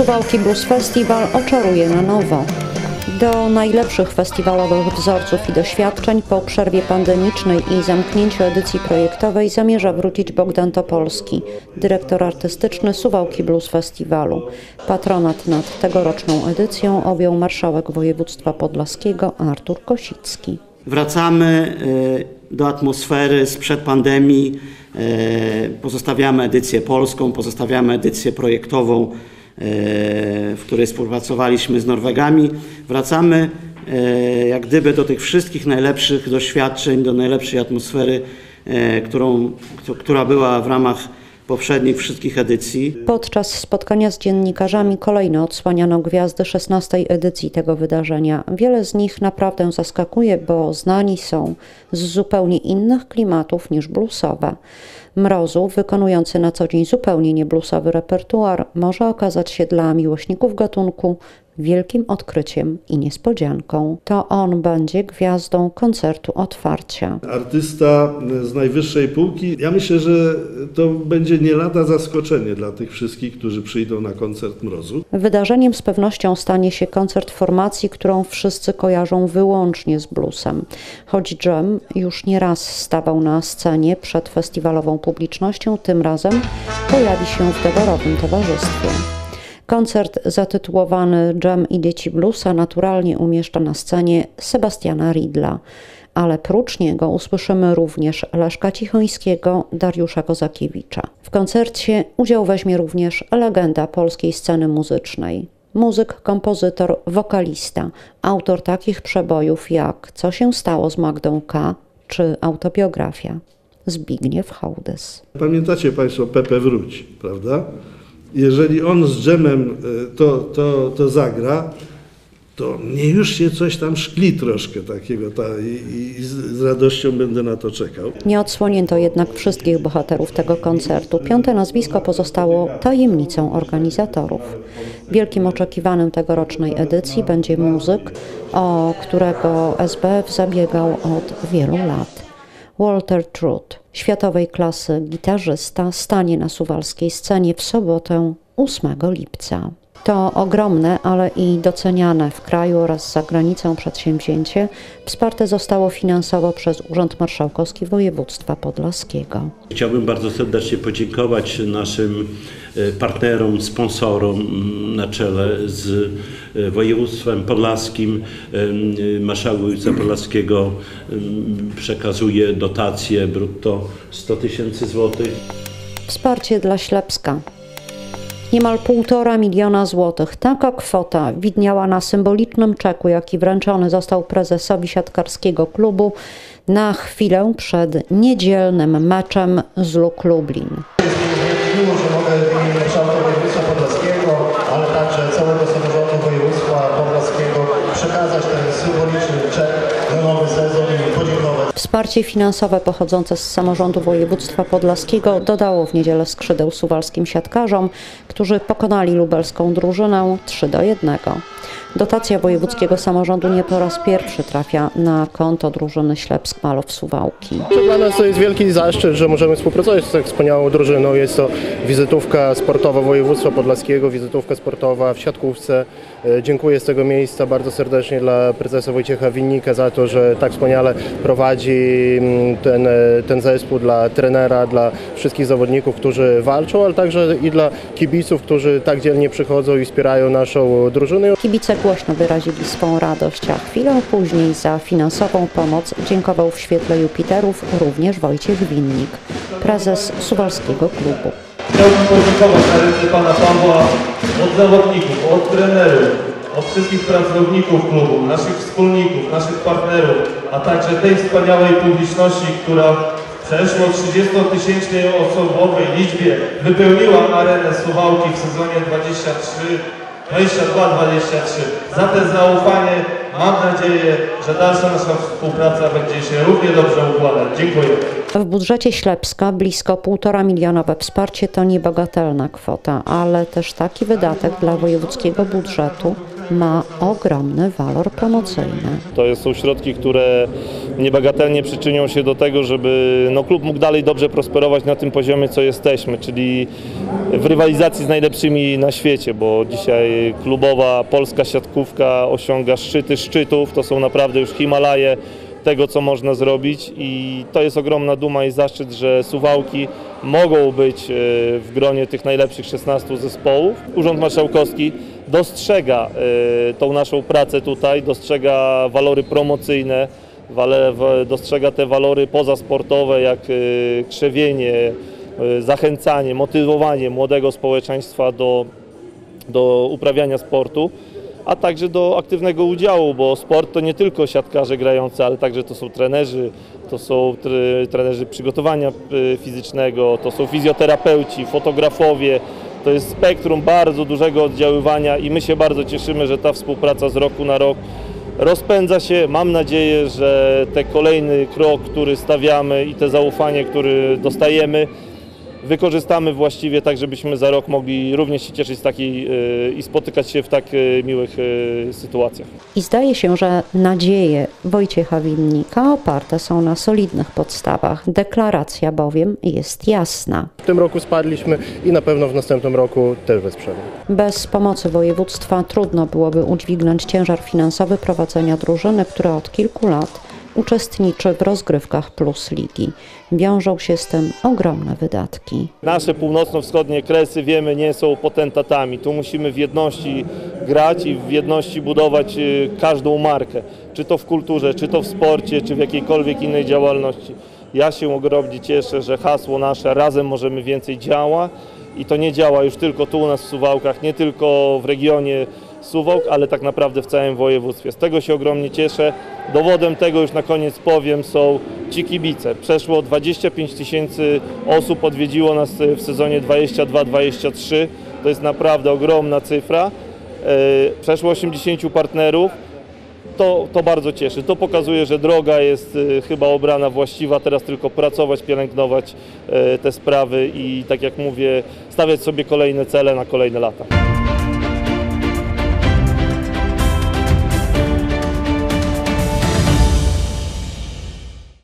Suwałki Blues Festival oczaruje na nowo. Do najlepszych festiwalowych wzorców i doświadczeń po przerwie pandemicznej i zamknięciu edycji projektowej zamierza wrócić Bogdan Topolski, dyrektor artystyczny Suwałki Blues Festiwalu. Patronat nad tegoroczną edycją objął marszałek województwa podlaskiego Artur Kosicki. Wracamy do atmosfery sprzed pandemii, pozostawiamy edycję polską, pozostawiamy edycję projektową, w której współpracowaliśmy z Norwegami. Wracamy jak gdyby do tych wszystkich najlepszych doświadczeń, do najlepszej atmosfery, która była w ramach poprzednich wszystkich edycji. Podczas spotkania z dziennikarzami kolejno odsłaniano gwiazdy 16. edycji tego wydarzenia. Wiele z nich naprawdę zaskakuje, bo znani są z zupełnie innych klimatów niż bluesowe. Mrozu, wykonujący na co dzień zupełnie nie bluesowy repertuar, może okazać się dla miłośników gatunku wielkim odkryciem i niespodzianką. To on będzie gwiazdą koncertu otwarcia. Artysta z najwyższej półki. Ja myślę, że to będzie nie lada zaskoczenie dla tych wszystkich, którzy przyjdą na koncert Mrozu. Wydarzeniem z pewnością stanie się koncert formacji, którą wszyscy kojarzą wyłącznie z bluesem. Choć Dżem już nieraz stawał na scenie przed festiwalową publicznością, tym razem pojawi się w doborowym towarzystwie. Koncert zatytułowany Dżem i dzieci bluesa naturalnie umieszcza na scenie Sebastiana Ridla, ale prócz niego usłyszymy również Leszka Cichońskiego, Dariusza Kozakiewicza. W koncercie udział weźmie również legenda polskiej sceny muzycznej. Muzyk, kompozytor, wokalista, autor takich przebojów jak Co się stało z Magdą K. czy Autobiografia. Zbigniew Hołdys. Pamiętacie Państwo Pepe Wróć, prawda? Jeżeli on z Dżemem to zagra, to mnie już się coś tam szkli troszkę takiego i z radością będę na to czekał. Nie odsłonięto jednak wszystkich bohaterów tego koncertu. 5. nazwisko pozostało tajemnicą organizatorów. Wielkim oczekiwanym tegorocznej edycji będzie muzyk, o którego SBF zabiegał od wielu lat. Walter Truth, światowej klasy gitarzysta, stanie na suwalskiej scenie w sobotę 8 lipca. To ogromne, ale i doceniane w kraju oraz za granicą przedsięwzięcie wsparte zostało finansowo przez Urząd Marszałkowski Województwa Podlaskiego. Chciałbym bardzo serdecznie podziękować naszym partnerom, sponsorom na czele z województwem podlaskim. Marszałek województwa podlaskiego przekazuje dotację brutto 100 000 złotych. Wsparcie dla Ślepska. Niemal 1,5 miliona złotych. Taka kwota widniała na symbolicznym czeku, jaki wręczony został prezesowi siatkarskiego klubu na chwilę przed niedzielnym meczem z Luk Lublin. Miło, że mogę w imieniu marszałka województwa podlaskiego, ale także całego samorządu województwa podlaskiego przekazać ten symboliczny czek na nowy sezon i podziękować. Wsparcie finansowe pochodzące z samorządu województwa podlaskiego dodało w niedzielę skrzydeł suwalskim siatkarzom, którzy pokonali lubelską drużynę 3-1. Dotacja wojewódzkiego samorządu nie po raz pierwszy trafia na konto drużyny Ślepsk Malow Suwałki. Dla nas to jest wielki zaszczyt, że możemy współpracować z tak wspaniałą drużyną. Jest to wizytówka sportowa województwa podlaskiego, wizytówka sportowa w siatkówce. Dziękuję z tego miejsca bardzo serdecznie dla prezesa Wojciecha Winnika za to, że tak wspaniale prowadzi ten zespół, dla trenera, dla wszystkich zawodników, którzy walczą, ale także i dla kibiców, którzy tak dzielnie przychodzą i wspierają naszą drużynę. Kibice głośno wyrazili swą radość, a chwilę później za finansową pomoc dziękował w świetle Jupiterów również Wojciech Winnik, prezes suwalskiego klubu. Chciałbym podziękować na ręce pana Pawła od zawodników, od trenerów, od wszystkich pracowników klubu, naszych wspólników, naszych partnerów, a także tej wspaniałej publiczności, która w przeszło 30-tysięcznej osobowej liczbie wypełniła arenę Suwałki w sezonie 22-23. Za te zaufanie mam nadzieję, że dalsza nasza współpraca będzie się równie dobrze układać. Dziękuję. W budżecie Ślepska blisko 1,5 milionowe wsparcie to niebagatelna kwota, ale też taki wydatek dla wojewódzkiego budżetu ma ogromny walor promocyjny. To są środki, które niebagatelnie przyczynią się do tego, żeby klub mógł dalej dobrze prosperować na tym poziomie, co jesteśmy, czyli w rywalizacji z najlepszymi na świecie, bo dzisiaj klubowa polska siatkówka osiąga szczyty szczytów, to są naprawdę już Himalaje tego, co można zrobić i to jest ogromna duma i zaszczyt, że Suwałki mogą być w gronie tych najlepszych 16 zespołów. Urząd Marszałkowski dostrzega tą naszą pracę tutaj, dostrzega walory promocyjne, dostrzega te walory pozasportowe jak krzewienie, zachęcanie, motywowanie młodego społeczeństwa do uprawiania sportu, a także do aktywnego udziału, bo sport to nie tylko siatkarze grający, ale także to są trenerzy, to są trenerzy przygotowania fizycznego, to są fizjoterapeuci, fotografowie. To jest spektrum bardzo dużego oddziaływania i my się bardzo cieszymy, że ta współpraca z roku na rok rozpędza się. Mam nadzieję, że ten kolejny krok, który stawiamy i te zaufanie, które dostajemy, wykorzystamy właściwie tak, żebyśmy za rok mogli również się cieszyć z takiej i spotykać się w tak miłych sytuacjach. I zdaje się, że nadzieje Wojciecha Winnika oparte są na solidnych podstawach. Deklaracja bowiem jest jasna. W tym roku spadliśmy i na pewno w następnym roku też bez przerwy. Bez pomocy województwa trudno byłoby udźwignąć ciężar finansowy prowadzenia drużyny, która od kilku lat uczestniczy w rozgrywkach Plus Ligi. Wiążą się z tym ogromne wydatki. Nasze północno-wschodnie kresy, wiemy, nie są potentatami. Tu musimy w jedności grać i w jedności budować każdą markę. Czy to w kulturze, czy to w sporcie, czy w jakiejkolwiek innej działalności. Ja się ogromnie cieszę, że hasło nasze "Razem możemy więcej" działa i to nie działa już tylko tu u nas w Suwałkach, nie tylko w regionie Suwałk, ale tak naprawdę w całym województwie. Z tego się ogromnie cieszę. Dowodem tego, już na koniec powiem, są ci kibice. Przeszło 25 000 osób odwiedziło nas w sezonie 22-23. To jest naprawdę ogromna cyfra. Przeszło 80 partnerów. To bardzo cieszy. To pokazuje, że droga jest chyba obrana właściwa. Teraz tylko pracować, pielęgnować te sprawy i tak jak mówię, stawiać sobie kolejne cele na kolejne lata.